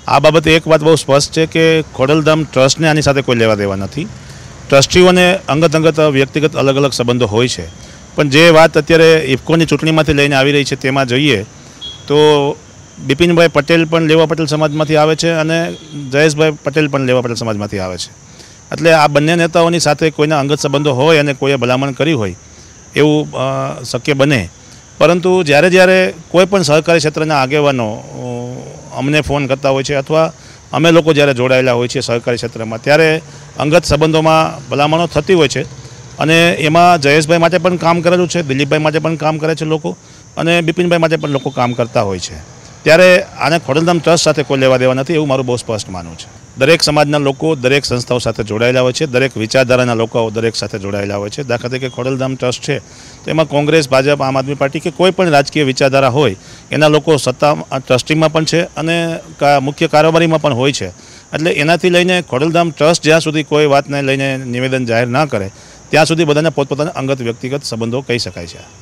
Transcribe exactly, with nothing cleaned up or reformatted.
આ બાબતે એક વાત બહુ સ્પષ્ટ છે કે ખોડલધામ ટ્રસ્ટને આની સાથે કોઈ લેવા દેવા નથી. ટ્રસ્ટીઓને અંગત અંગત વ્યક્તિગત અલગ અલગ સંબંધો હોય છે, પણ જે વાત અત્યારે ઇફકોની ચૂંટણીમાંથી લઈને આવી રહી છે તેમાં જોઈએ તો બિપિનભાઈ પટેલ પણ લેવા પટેલ સમાજમાંથી આવે છે અને જયેશભાઈ પટેલ પણ લેવા પટેલ સમાજમાંથી આવે છે. એટલે આ બંને નેતાઓની સાથે કોઈના અંગત સંબંધો હોય અને કોઈએ ભલામણ કરી હોય એવું શક્ય બને. પરંતુ જ્યારે જ્યારે કોઈ પણ સહકારી ક્ષેત્રના આગેવાનો અમને ફોન કરતા હોય છે અથવા અમે લોકો જ્યારે જોડાયેલા હોય છે સહકારી ક્ષેત્રમાં, ત્યારે અંગત સંબંધોમાં ભલામણો થતી હોય છે અને એમાં જયેશભાઈ માટે પણ કામ કરેલું છે, દિલીપભાઈ માટે પણ કામ કરે છે લોકો, અને બિપિનભાઈ માટે પણ લોકો કામ કરતા હોય છે. ત્યારે આને ખોડલધામ ટ્રસ્ટ સાથે કોઈ લેવા દેવા નથી એવું મારું બહુ સ્પષ્ટ માનવું છે. દરેક સમાજના લોકો દરેક સંસ્થાઓ સાથે જોડાયેલા હોય છે, દરેક વિચારધારાના લોકો દરેક સાથે જોડાયેલા હોય છે. દાખલા તરીકે ખોડલધામ ટ્રસ્ટ છે તેમાં કોંગ્રેસ, ભાજપ, આમ આદમી પાર્ટી કે કોઈ પણ રાજકીય વિચારધારા હોય એના લોકો સત્તા ટ્રસ્ટીમાં પણ છે અને મુખ્ય કારોબારીમાં પણ હોય છે. એટલે એનાથી લઈને ખોડલધામ ટ્રસ્ટ જ્યાં સુધી કોઈ વાતને લઈને નિવેદન જાહેર ના કરે ત્યાં સુધી બધાને પોતપોતાના અંગત વ્યક્તિગત સંબંધો કહી શકાય છે.